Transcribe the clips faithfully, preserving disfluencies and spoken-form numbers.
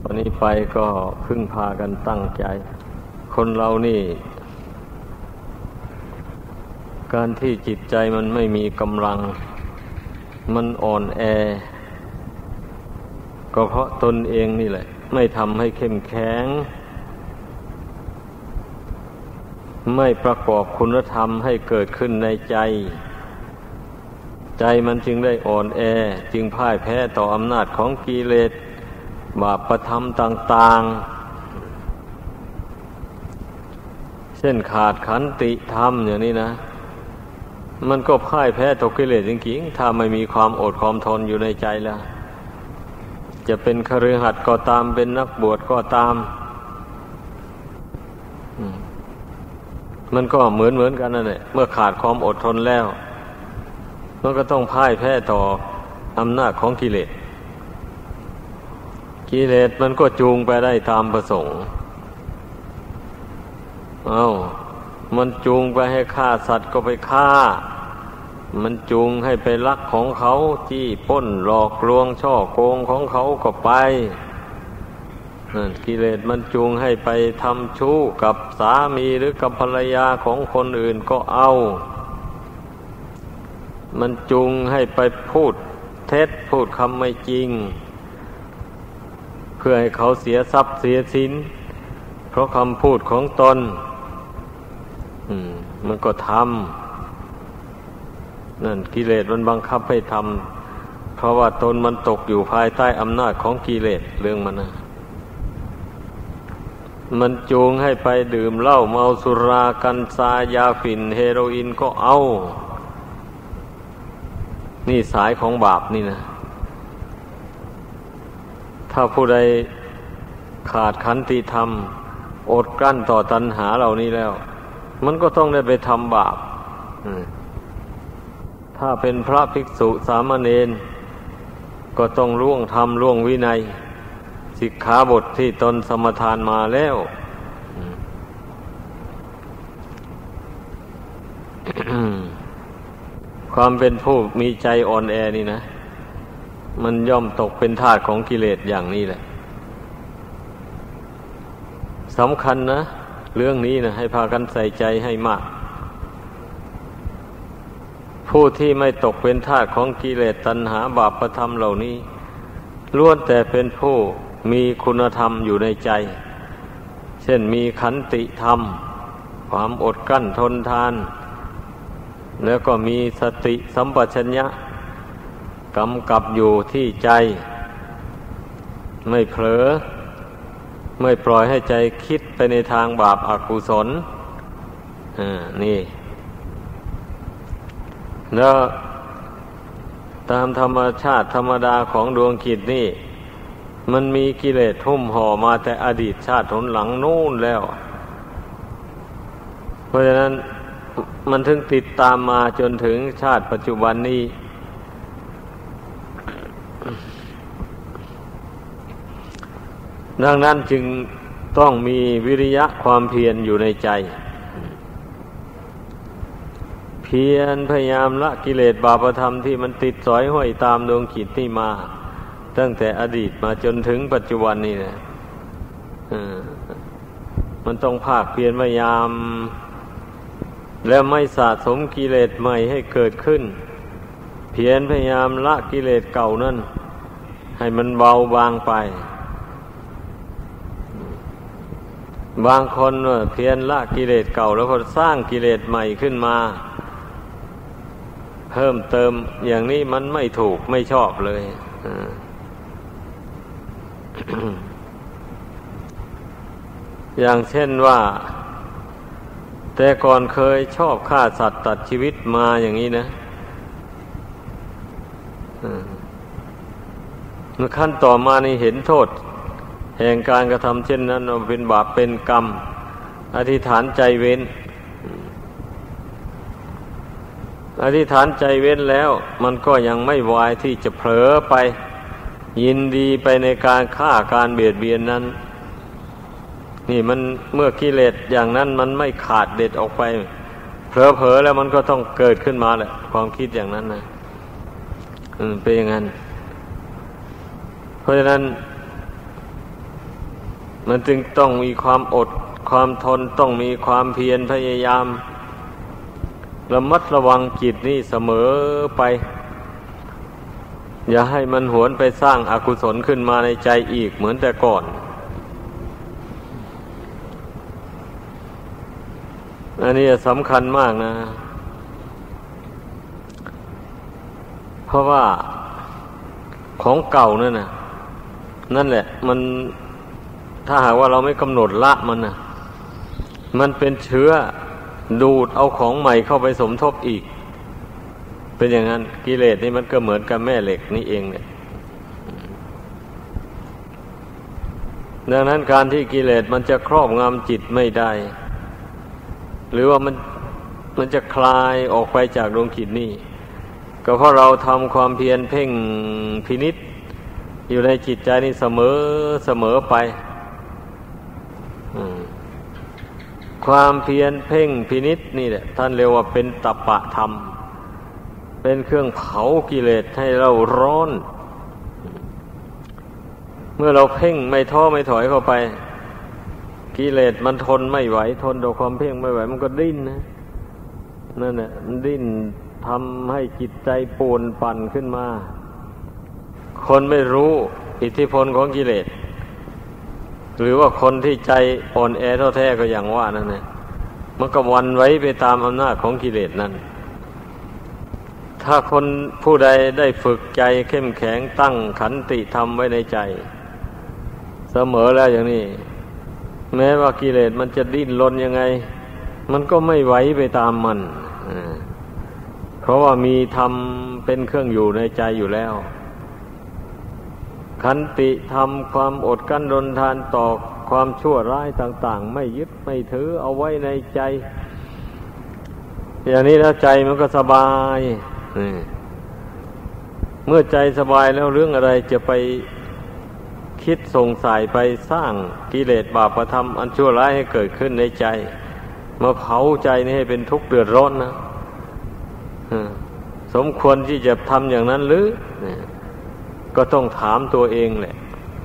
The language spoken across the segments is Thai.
วันนี้ไปก็พึ่งพากันตั้งใจคนเรานี่การที่จิตใจมันไม่มีกำลังมันอ่อนแอก็เพราะตนเองนี่แหละไม่ทำให้เข้มแข็งไม่ประกอบคุณธรรมให้เกิดขึ้นในใจใจมันจึงได้อ่อนแอจึงพ่ายแพ้ต่ออำนาจของกิเลสบาปธรรมต่างๆเช่นขาดขันติธรรมอย่างนี้นะมันก็พ่ายแพ้ต่อกิเลสจริงๆถ้าไม่มีความอดความทนอยู่ในใจแล้วจะเป็นคฤหัสถ์ก็ตามเป็นนักบวชก็ตามมันก็เหมือนเหมือนกันนั่นแหละเมื่อขาดความอดทนแล้วมันก็ต้องพ่ายแพ้ต่ออำนาจของกิเลสกิเลสมันก็จูงไปได้ตามประสงค์เอามันจูงไปให้ฆ่าสัตว์ก็ไปฆ่ามันจูงให้ไปลักของเขาจี้ปล้นหลอกลวงช่อโกงของเขาก็ไปนั่นกิเลสมันจูงให้ไปทำชู้กับสามีหรือกับภรรยาของคนอื่นก็เอามันจูงให้ไปพูดเท็จพูดคำไม่จริงเพื่อให้เขาเสียทรัพย์เสียสินเพราะคำพูดของตนอืมมันก็ทำนั่นกิเลสมันบังคับให้ทำเพราะว่าตนมันตกอยู่ภายใต้อำนาจของกิเลสเรื่องมันนะมันจูงให้ไปดื่มเหล้าเมาสุรากัญชายาฝิ่นเฮโรอีนก็เอานี่สายของบาปนี่นะถ้าผู้ใดขาดขันติธรรมอดกลั้นต่อตัณหาเหล่านี้แล้วมันก็ต้องได้ไปทำบาปถ้าเป็นพระภิกษุสามเณรก็ต้องล่วงธรรมล่วงวินัยสิกขาบทที่ตนสมทานมาแล้ว ความเป็นผู้มีใจอ่อนแอนี่นะมันย่อมตกเป็นทาสของกิเลสอย่างนี้แหละสำคัญนะเรื่องนี้นะให้พากันใส่ใจให้มากผู้ที่ไม่ตกเป็นทาสของกิเลสตัณหาบาปธรรมเหล่านี้ล้วนแต่เป็นผู้มีคุณธรรมอยู่ในใจเช่นมีขันติธรรมความอดกลั้นทนทานแล้วก็มีสติสัมปชัญญะกำกับอยู่ที่ใจไม่เผลอไม่ปล่อยให้ใจคิดไปในทางบาปอกุศลอ่านี่แล้วตามธรรมชาติธรรมดาของดวงจิตนี่มันมีกิเลสหุ้มห่อมาแต่อดีตชาติหนหลังนู่นแล้วเพราะฉะนั้นมันถึงติดตามมาจนถึงชาติปัจจุบันนี้ดังนั้นจึงต้องมีวิริยะความเพียรอยู่ในใจเพียรพยายามละกิเลสบาปธรรมที่มันติดสอยห้อยตามดวงจิตนี่มาตั้งแต่อดีตมาจนถึงปัจจุบันนี่นะมันต้องภาคเพียรพยายามแล้วไม่สะสมกิเลสใหม่ให้เกิดขึ้นเพียรพยายามละกิเลสเก่านั่นให้มันเบาบางไปบางคนเพียรละกิเลสเก่าแล้วก็สร้างกิเลสใหม่ขึ้นมาเพิ่มเติมอย่างนี้มันไม่ถูกไม่ชอบเลยอย่างเช่นว่าแต่ก่อนเคยชอบฆ่าสัตว์ตัดชีวิตมาอย่างนี้นะเมื่อขั้นต่อมานี่เห็นโทษแห่งการกระทำเช่นนั้นเป็นบาปเป็นกรรมอธิษฐานใจเว้นอธิษฐานใจเว้นแล้วมันก็ยังไม่วายที่จะเผลอไปยินดีไปในการฆ่าการเบียดเบียนนั้นนี่มันเมื่อกิเลสอย่างนั้นมันไม่ขาดเด็ดออกไปเผลอๆแล้วมันก็ต้องเกิดขึ้นมาแหละความคิดอย่างนั้นนะอืมเป็นอย่างนั้นเพราะฉะนั้นมันจึงต้องมีความอดความทนต้องมีความเพียรพยายามระมัดระวังจิตนี่เสมอไปอย่าให้มันหวนไปสร้างอกุศลขึ้นมาในใจอีกเหมือนแต่ก่อนอันนี้สำคัญมากนะเพราะว่าของเก่านั่นน่ะนั่นแหละมันถ้าหากว่าเราไม่กำหนดละมันน่ะมันเป็นเชื้อดูดเอาของใหม่เข้าไปสมทบอีกเป็นอย่างนั้นกิเลสนี่มันก็เหมือนกับแม่เหล็กนี่เองเนี่ยดังนั้นการที่กิเลสมันจะครอบงำจิตไม่ได้หรือว่ามันมันจะคลายออกไปจากดวงจิตนี่ก็เพราะเราทำความเพียรเพ่งพินิจอยู่ในจิตใจนี่เสมอเสมอไปความเพียรเพ่งพินิจนี่แหละท่านเรียกว่าเป็นตัปปะธรรมเป็นเครื่องเผากิเลสให้เราร้อนเมื่อเราเพ่งไม่ท้อไม่ถอยเข้าไปกิเลสมันทนไม่ไหวทนต่อความเพ่งไม่ไหวมันก็ดิ้นนะนั่นแหละมันดิ้นทำให้จิตใจป่วนปั่นขึ้นมาคนไม่รู้อิทธิพลของกิเลสหรือว่าคนที่ใจอ่อนแอท้อแท้ก็อย่างว่านั่นแหละมันก็หวั่นไหวไปตามอำนาจของกิเลสนั่นถ้าคนผู้ใดได้ฝึกใจเข้มแข็งตั้งขันติธรรมไว้ในใจเสมอแล้วอย่างนี้แม้ว่ากิเลสมันจะดิ้นรนยังไงมันก็ไม่ไหวไปตามมันเพราะว่ามีธรรมเป็นเครื่องอยู่ในใจอยู่แล้วขันติธรรมความอดกั้นทนทานต่อความชั่วร้ายต่างๆไม่ยึดไม่ถือเอาไว้ในใจอย่างนี้แล้วใจมันก็สบายเมื่อใจสบายแล้วเรื่องอะไรจะไปคิดส่งสายไปสร้างกิเลสบาปธรรมอันชั่วร้ายให้เกิดขึ้นในใจมาเผาใจนี่ให้เป็นทุกข์เดือดร้อนนะสมควรที่จะทำอย่างนั้นหรือก็ต้องถามตัวเองแหละ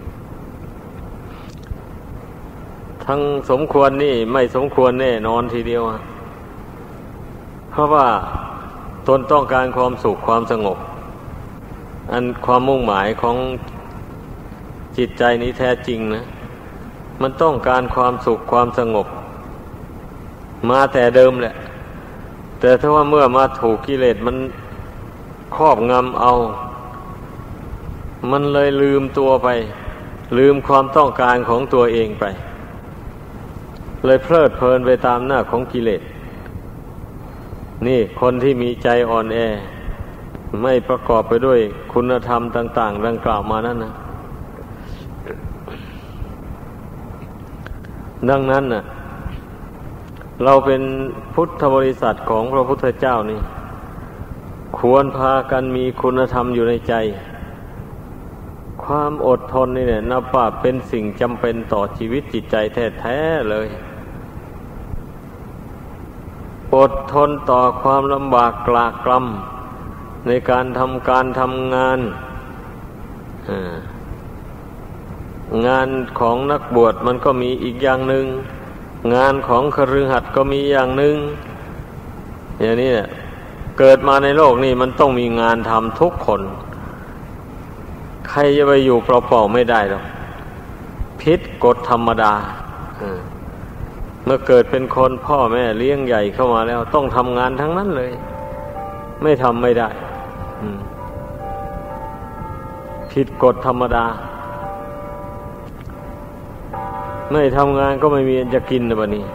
ทั้งสมควรนี่ไม่สมควรแน่นอนทีเดียวเพราะว่าตนต้องการความสุขความสงบอันความมุ่งหมายของจิตใจนี้แท้จริงนะมันต้องการความสุขความสงบมาแต่เดิมแหละแต่ถ้าว่าเมื่อมาถูกกิเลสมันครอบงำเอามันเลยลืมตัวไปลืมความต้องการของตัวเองไปเลยเพลิดเพลินไปตามหน้าของกิเลสนี่คนที่มีใจอ่อนแอไม่ประกอบไปด้วยคุณธรรมต่างๆดังกล่าวมานั่นนะดังนั้นน่ะเราเป็นพุทธบริษัทของพระพุทธเจ้านี่ควรพากันมีคุณธรรมอยู่ในใจความอดทนนี่เนี่ยนับว่าเป็นสิ่งจำเป็นต่อชีวิตจิตใจแท้ๆเลยอดทนต่อความลำบากกลากกล่ำในการทำการทำงานงานของนักบวชมันก็มีอีกอย่างหนึ่งงานของคฤหัสถ์ก็มีอย่างหนึ่งอย่างนี้เนี่ยเกิดมาในโลกนี้มันต้องมีงานทำทุกคนใครจะไปอยู่เปล่าๆไม่ได้หรอกผิดกฎธรรมดาเมื่อเกิดเป็นคนพ่อแม่เลี้ยงใหญ่เข้ามาแล้วต้องทำงานทั้งนั้นเลยไม่ทำไม่ได้ผิดกฎธรรมดาไม่ทำงานก็ไม่มีอันจะกินนะบัดนี้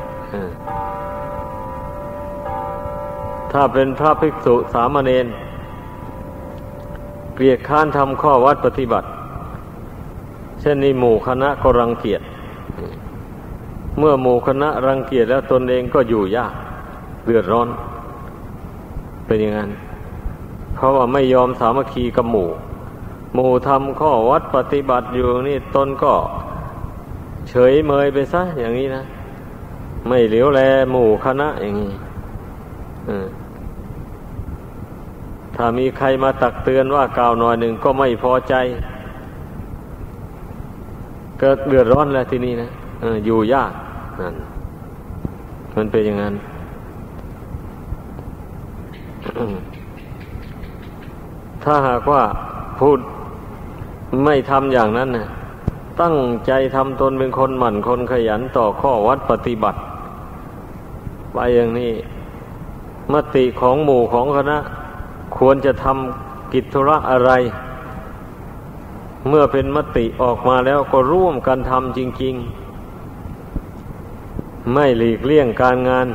ถ้าเป็นพระภิกษุสามเณรเกลียดค้านทำข้อวัดปฏิบัติเช่นนี้หมู่คณะก็รังเกียจเมื่อหมู่คณะรังเกียจแล้วตนเองก็อยู่ยากเดือดร้อนเป็นอย่างนั้นเพราะว่าไม่ยอมสามัคคีกับหมู่หมู่ทำข้อวัดปฏิบัติอยู่นี่ตนก็เฉยเมยไปซะอย่างนี้นะไม่เหลียวแลหมู่คณะอย่างนี้ถ้ามีใครมาตักเตือนว่ากล่าวหน่อยหนึ่งก็ไม่พอใจเกิดเดือดร้อนแล้วทีนี้นะเอออยู่ยากนั่นมันเป็นอย่างนั้น ถ้าหากว่าพูดไม่ทำอย่างนั้นนะตั้งใจทำตนเป็นคนหมั่นคนขยันต่อข้อวัดปฏิบัติไปอย่างนี้มติของหมู่ของคณะควรจะทำกิจธุระอะไรเมื่อเป็นมติออกมาแล้วก็ร่วมกันทำจริงๆไม่หลีกเลี่ยงการงาน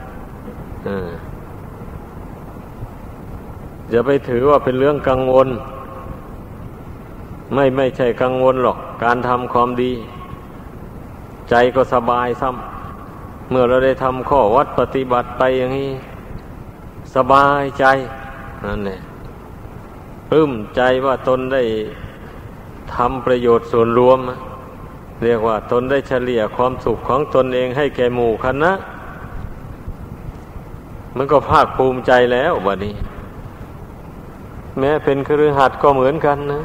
อย่าไปถือว่าเป็นเรื่องกังวลไม่ไม่ใช่กังวลหรอกการทำความดีใจก็สบายซ้ำเมื่อเราได้ทำข้อวัดปฏิบัติไปอย่างนี้สบายใจนั่นแหละปลื้มใจว่าตนได้ทำประโยชน์ส่วนรวมเรียกว่าตนได้เฉลี่ยความสุขของตนเองให้แก่หมู่คณะมันก็ภาคภูมิใจแล้วบัดนี้แม้เป็นคฤหัสถ์ก็เหมือนกันนะ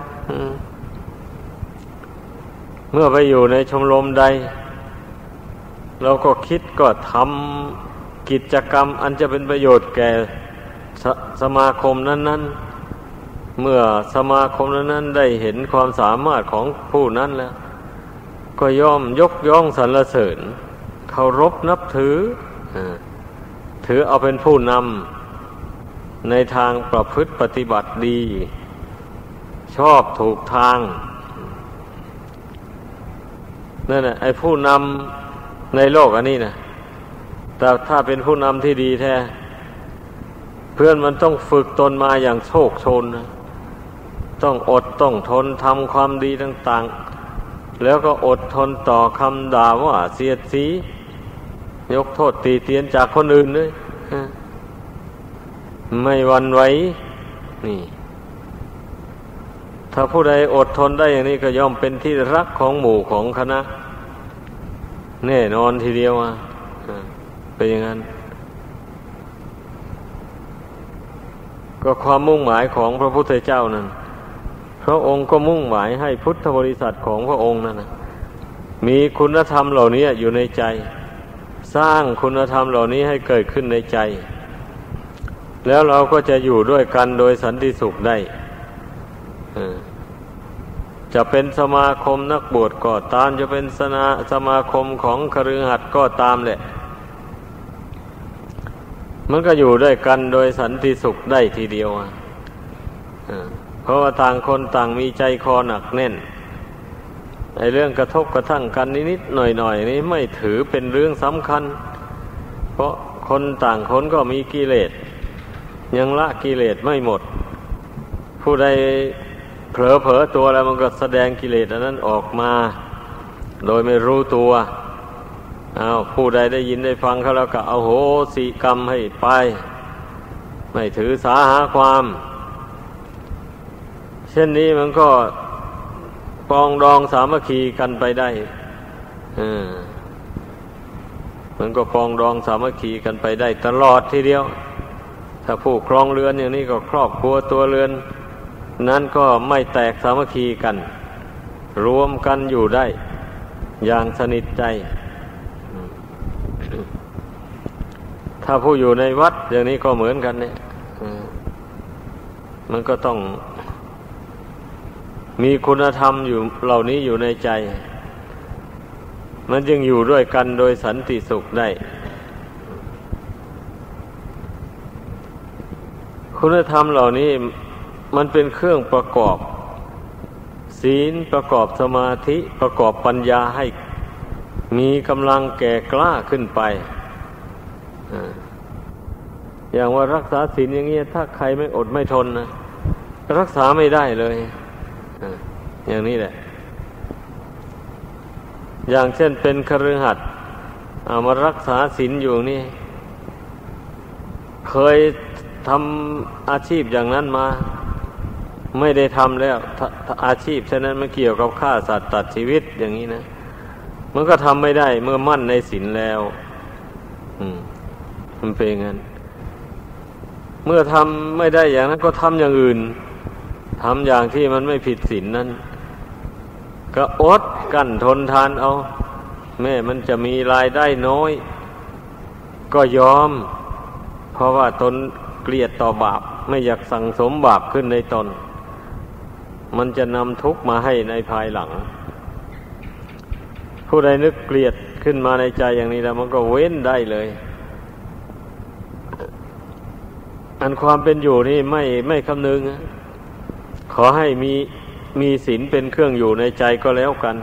เมื่อไปอยู่ในชมรมใดเราก็คิดก็ทำกิจกรรมอันจะเป็นประโยชน์แก่ส, สมาคมนั้นๆเมื่อสมาคมนั้นๆได้เห็นความสามารถของผู้นั้นแล้วก็ย่อมยกย่องสรรเสริญเคารพนับถือถือเอาเป็นผู้นำในทางประพฤติปฏิบัติดีชอบถูกทางนั่นแหละไอ้ผู้นำในโลกอันนี้นะแต่ถ้าเป็นผู้นำที่ดีแท้เพื่อนมันต้องฝึกตนมาอย่างโชคโชนนะต้องอดต้องทนทำความดีต่างๆแล้วก็อดทนต่อคำด่าว่าเสียดสียกโทษตีเตียนจากคนอื่นด้วยไม่หวั่นไหวนี่ถ้าผู้ใดอดทนได้อย่างนี้ก็ย่อมเป็นที่รักของหมู่ของคณะแน่นอนทีเดียวอ่ะเป็นอย่างนั้นก็ความมุ่งหมายของพระพุทธเจ้านั้นพระองค์ก็มุ่งหมายให้พุทธบริษัทของพระองค์นั้นนะมีคุณธรรมเหล่านี้อยู่ในใจสร้างคุณธรรมเหล่านี้ให้เกิดขึ้นในใจแล้วเราก็จะอยู่ด้วยกันโดยสันติสุขได้จะเป็นสมาคมนักบวชก็ตามจะเป็นสนาสมาคมของคฤหัสถ์ก็ตามแหละมันก็อยู่ด้วยกันโดยสันติสุขได้ทีเดียวอ่ะเพราะว่าต่างคนต่างมีใจคอหนักแน่นไอ้เรื่องกระทบกระทั่งกันนิดๆหน่อยๆนี้ไม่ถือเป็นเรื่องสำคัญเพราะคนต่างคนก็มีกิเลสยังละกิเลสไม่หมดผู้ใดเผลอเผลอตัวแล้วมันก็แสดงกิเลสอันนั้นออกมาโดยไม่รู้ตัวอ้าวผู้ใดได้ยินได้ฟังเขาแล้วก็เอาโหสิกรรมให้ไปไม่ถือสาหาความเช่นนี้มันก็ปองดองสามัคคีกันไปได้อ่ามันก็ปองดองสามัคคีกันไปได้ตลอดทีเดียวถ้าผู้ครองเรือนอย่างนี้ก็ครอบครัวตัวเรือนนั้นก็ไม่แตกสามัคคีกันรวมกันอยู่ได้อย่างสนิทใจถ้าผู้อยู่ในวัดอย่างนี้ก็เหมือนกันเนี่ยมันก็ต้องมีคุณธรรมอยู่เหล่านี้อยู่ในใจมันจึงอยู่ด้วยกันโดยสันติสุขได้คุณธรรมเหล่านี้มันเป็นเครื่องประกอบศีลประกอบสมาธิประกอบปัญญาให้มีกำลังแก่กล้าขึ้นไปอย่างว่ารักษาศีลอย่างนี้ถ้าใครไม่อดไม่ทนนะรักษาไม่ได้เลยอย่างนี้แหละอย่างเช่นเป็นคฤหัสถ์เอามารักษาศีลอยู่นี่เคยทำอาชีพอย่างนั้นมาไม่ได้ทำแล้วอาชีพฉะนั้นมันเกี่ยวกับฆ่าสัตว์ตัดชีวิตอย่างนี้นะมันก็ทำไม่ได้เมื่อมั่นในศีลแล้วอืมมันเป็นงั้นเมื่อทำไม่ได้อย่างนั้นก็ทำอย่างอื่นทำอย่างที่มันไม่ผิดศีลนั้นก็อดกั้นทนทานเอาแม้มันจะมีรายได้น้อยก็ยอมเพราะว่าตนเกลียดต่อบาปไม่อยากสั่งสมบาปขึ้นในตนมันจะนำทุกข์มาให้ในภายหลังผู้ใดนึกเกลียดขึ้นมาในใจอย่างนี้แล้วมันก็เว้นได้เลยอันความเป็นอยู่นี่ไม่ไม่คำนึงขอให้มีมีศีลเป็นเครื่องอยู่ในใจก็แล้วกัน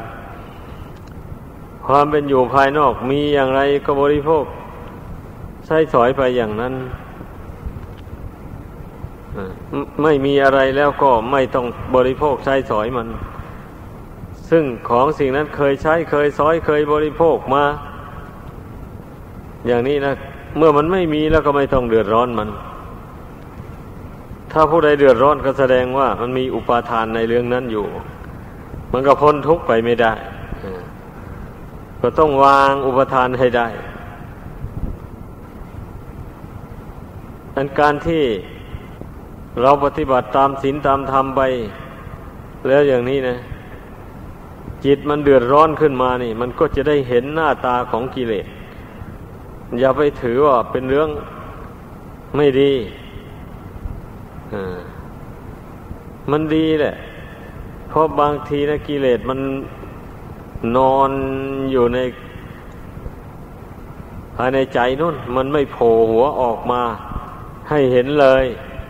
ความเป็นอยู่ภายนอกมีอย่างไรก็บริโภคใช้สอยไปอย่างนั้นไม่มีอะไรแล้วก็ไม่ต้องบริโภคใช้สอยมันซึ่งของสิ่งนั้นเคยใช้เคยสอยเคยบริโภคมาอย่างนี้นะเมื่อมันไม่มีแล้วก็ไม่ต้องเดือดร้อนมันถ้าผู้ใดเดือดร้อนก็แสดงว่ามันมีอุปาทานในเรื่องนั้นอยู่มันก็พ้นทุกข์ไปไม่ได้ก็ต้องวางอุปทานให้ได้อันการที่เราปฏิบัติตามศีลตามธรรมไปแล้วอย่างนี้นะจิตมันเดือดร้อนขึ้นมานี่มันก็จะได้เห็นหน้าตาของกิเลสอย่าไปถือว่าเป็นเรื่องไม่ดีมันดีแหละเพราะบางทีนะกิเลสมันนอนอยู่ในภายในใจนู่นมันไม่โผล่หัวออกมาให้เห็นเลย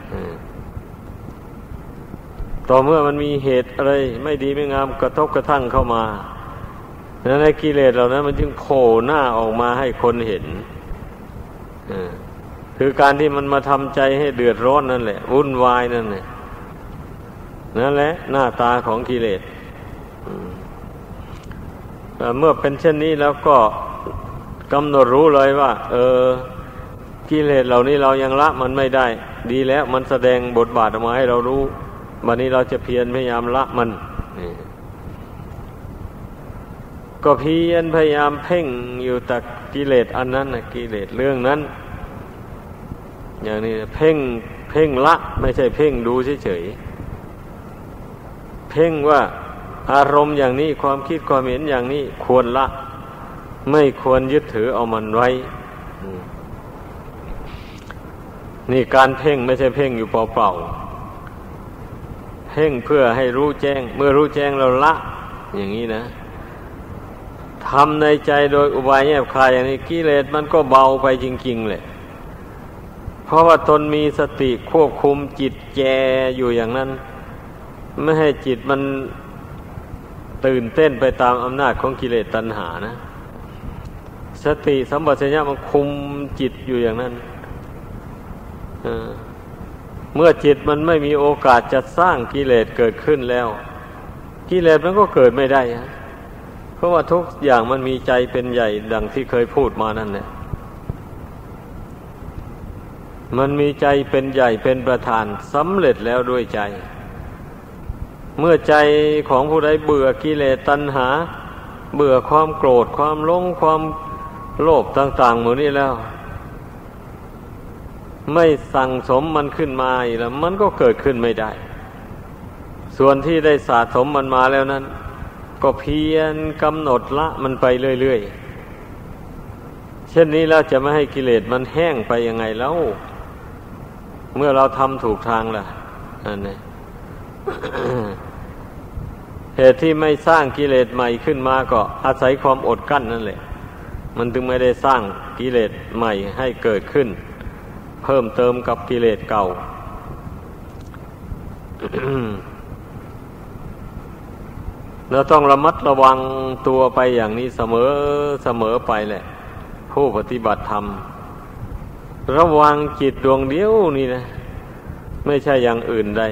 ต่อเมื่อมันมีเหตุอะไรไม่ดีไม่งามกระทบกระทั่งเข้ามาแล้วในกิเลสเหล่านั้นมันจึงโผล่หน้าออกมาให้คนเห็นคือการที่มันมาทำใจให้เดือดร้อนนั่นแหละวุ่นวายนั่นแหละนั่นแหละหน้าตาของกิเลสเมื่อเป็นเช่นนี้แล้วก็กำหนดรู้เลยว่าเออกิเลสเหล่านี้เรายังละมันไม่ได้ดีแล้วมันแสดงบทบาทออกมาให้เรารู้วันนี้เราจะเพียรพยายามละมันก็เพียรพยายามเพ่งอยู่แต่กิเลสอันนั้นนะกิเลสเรื่องนั้นอย่างนี้เพ่งเพ่งละไม่ใช่เพ่งดูเฉยๆเพ่งว่าอารมณ์อย่างนี้ความคิดความเห็นอย่างนี้ควรละไม่ควรยึดถือเอามันไว้นี่การเพ่งไม่ใช่เพ่งอยู่เปล่าๆเพ่งเพื่อให้รู้แจ้งเมื่อรู้แจ้งเราละอย่างนี้นะทำในใจโดยอุบายแยบคายอย่างนี้กิเลสมันก็เบาไปจริงๆเลยเพราะว่าตนมีสติควบคุมจิตแจอยู่อย่างนั้นไม่ให้จิตมันตื่นเต้นไปตามอำนาจของกิเลสตัณหานะสติสัมปชัญญะมันคุมจิตอยู่อย่างนั้นเมื่อจิตมันไม่มีโอกาสจะสร้างกิเลสเกิดขึ้นแล้วกิเลสมันก็เกิดไม่ได้เพราะว่าทุกอย่างมันมีใจเป็นใหญ่ดังที่เคยพูดมานั่นแหละมันมีใจเป็นใหญ่เป็นประธานสำเร็จแล้วด้วยใจเมื่อใจของผู้ใดเบื่อกิเลสตัณหาเบื่อความโกรธความหลงความโลภต่างๆหมดนี้แล้วไม่สั่งสมมันขึ้นมาอีกแล้วมันก็เกิดขึ้นไม่ได้ส่วนที่ได้สะสมมันมาแล้วนั้นก็เพียรกำหนดละมันไปเรื่อยๆเช่นนี้แล้วจะไม่ให้กิเลสมันแห้งไปยังไงแล้วเมื่อเราทำถูกทางล่ะอันนี้ เหตุที่ไม่สร้างกิเลสใหม่ขึ้นมาก็อาศัยความอดกั้นนั่นแหละมันจึงไม่ได้สร้างกิเลสใหม่ให้เกิดขึ้นเพิ่มเติมกับกิเลสเก่า เราต้องระมัดระวังตัวไปอย่างนี้เสมอเสมอไปแหละผู้ปฏิบัติธรรมระวังจิตดวงเดียวนี่นะไม่ใช่อย่างอื่นใด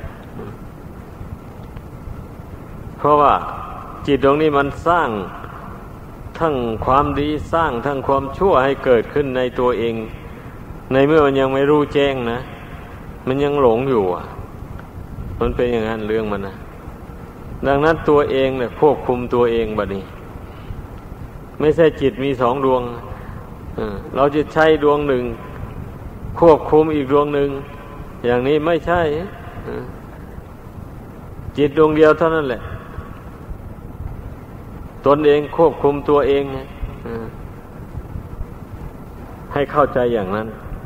เพราะว่าจิตดวงนี้มันสร้างทั้งความดีสร้างทั้งความชั่วให้เกิดขึ้นในตัวเองในเมื่อมันยังไม่รู้แจ้งนะมันยังหลงอยู่อ่ะมันเป็นอย่างนั้นเรื่องมันนะดังนั้นตัวเองเนี่ยควบคุมตัวเองบัดนี้ไม่ใช่จิตมีสองดวงเราจะใช้ดวงหนึ่งควบคุมอีกดวงหนึ่งอย่างนี้ไม่ใช่จิตดวงเดียวเท่านั้นแหละตนเองควบคุมตัวเองให้เข้าใจอย่างนั้น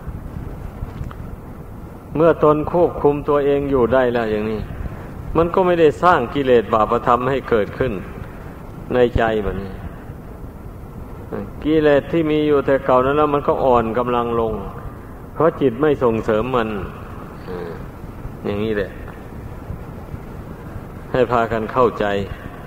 เมื่อตนควบคุมตัวเองอยู่ได้แล้วอย่างนี้มันก็ไม่ได้สร้างกิเลสบาปธรรมให้เกิดขึ้นในใจแบบนี้กิเลสที่มีอยู่แต่เก่านั้นแล้วมันก็อ่อนกำลังลงเพราะจิตไม่ส่งเสริมมันอย่างนี้แหละให้พากันเข้าใจ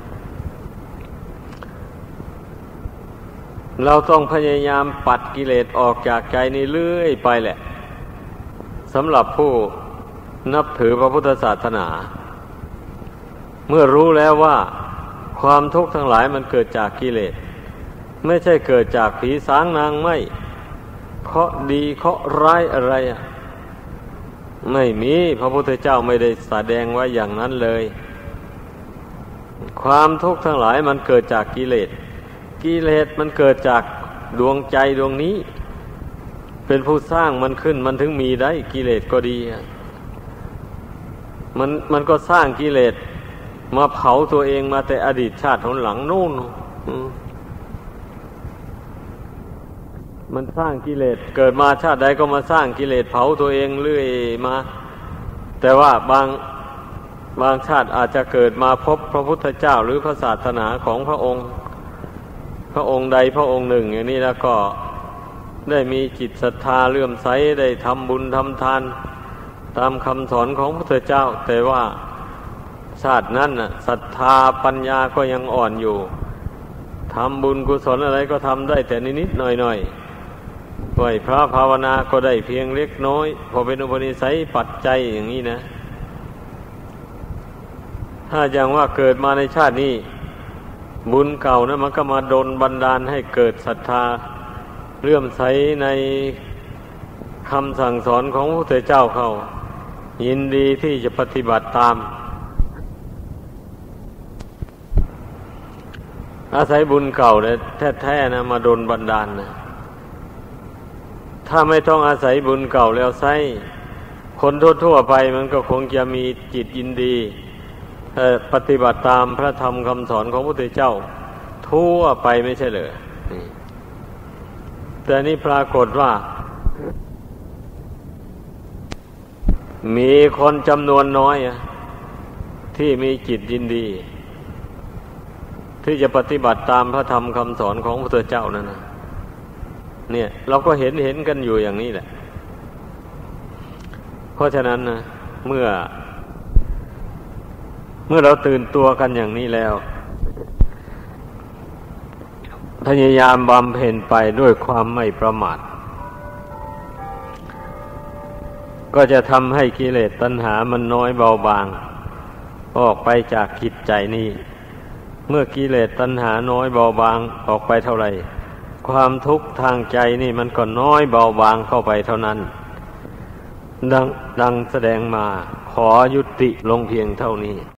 เราต้องพยายามปัดกิเลสออกจากใจนี้เรื่อยไปแหละสำหรับผู้นับถือพระพุทธศาสนาเมื่อรู้แล้วว่าความทุกข์ทั้งหลายมันเกิดจากกิเลสไม่ใช่เกิดจากผีสางนางไม้เคราะห์ดีเคราะห์ร้ายอะไรอ่ะไม่มีพระพุทธเจ้าไม่ได้แสดงไว้อย่างนั้นเลยความทุกข์ทั้งหลายมันเกิดจากกิเลสกิเลสมันเกิดจากดวงใจดวงนี้เป็นผู้สร้างมันขึ้นมันถึงมีได้กิเลสก็ดีมันมันก็สร้างกิเลสมาเผาตัวเองมาแต่อดีตชาติหนหลังนู่นมันสร้างกิเลสเกิดมาชาติใดก็มาสร้างกิเลสเผาตัวเองเรื่อยมาแต่ว่าบางบางชาติอาจจะเกิดมาพบพระพุทธเจ้าหรือพระศาสนาของพระองค์พระองค์ใดพระองค์หนึ่งอย่างนี้แล้วก็ได้มีจิตศรัทธาเลื่อมใสได้ทำบุญทำทานตามคำสอนของพระพุทธเจ้าแต่ว่าชาตินั้นน่ะศรัทธาปัญญาก็ยังอ่อนอยู่ทำบุญกุศลอะไรก็ทำได้แต่นิดๆหน่อยๆไหวพระภาวนาก็ได้เพียงเล็กน้อยพอเป็นอุปนิสัยปัจจัยอย่างนี้นะถ้าอย่างว่าเกิดมาในชาตินี้บุญเก่านะมันก็มาดลบันดาลให้เกิดศรัทธาเลื่อมใสในคำสั่งสอนของพระพุทธเจ้าเข้ายินดีที่จะปฏิบัติตามอาศัยบุญเก่าเลยแท้ๆนะมาดลบันดาลนะถ้าไม่ต้องอาศัยบุญเก่าแล้วไซคนทั่วๆไปมันก็คงจะมีจิตยินดีปฏิบัติตามพระธรรมคำสอนของพระพุทธเจ้าทั่วไปไม่ใช่เหรอแต่นี่ปรากฏว่ามีคนจำนวนน้อยที่มีจิตยินดีที่จะปฏิบัติตามพระธรรมคำสอนของพระพุทธเจ้านั่นนะเนี่ยเราก็เห็นเห็นกันอยู่อย่างนี้แหละเพราะฉะนั้นนะเมื่อเมื่อเราตื่นตัวกันอย่างนี้แล้วพยายามบำเพ็ญไปด้วยความไม่ประมาทก็จะทำให้กิเลสตัณหามันน้อยเบาบางออกไปจากจิตใจนี้เมื่อกิเลสตัณหาน้อยเบาบางออกไปเท่าไหร่ความทุกข์ทางใจนี่มันก็น้อยเบาบางเข้าไปเท่านั้นดังดังแสดงมาขอยุติลงเพียงเท่านี้